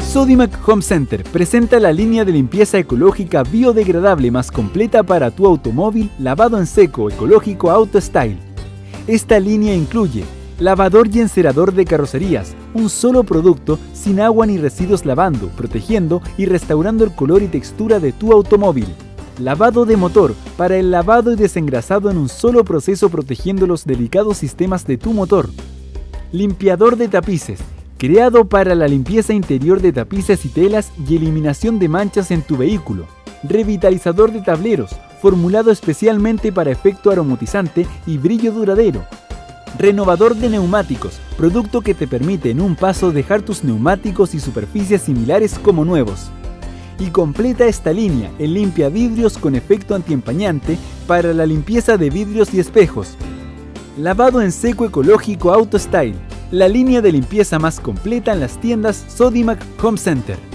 Sodimac Home Center presenta la línea de limpieza ecológica biodegradable más completa para tu automóvil, lavado en seco ecológico Auto Style. Esta línea incluye lavador y encerador de carrocerías, un solo producto sin agua ni residuos lavando, protegiendo y restaurando el color y textura de tu automóvil. Lavado de motor, para el lavado y desengrasado en un solo proceso protegiendo los delicados sistemas de tu motor. Limpiador de tapices, creado para la limpieza interior de tapices y telas y eliminación de manchas en tu vehículo. Revitalizador de tableros, formulado especialmente para efecto aromatizante y brillo duradero. Renovador de neumáticos, producto que te permite en un paso dejar tus neumáticos y superficies similares como nuevos. Y completa esta línea en limpia vidrios con efecto antiempañante para la limpieza de vidrios y espejos. Lavado en seco ecológico Auto Style, la línea de limpieza más completa en las tiendas Sodimac Home Center.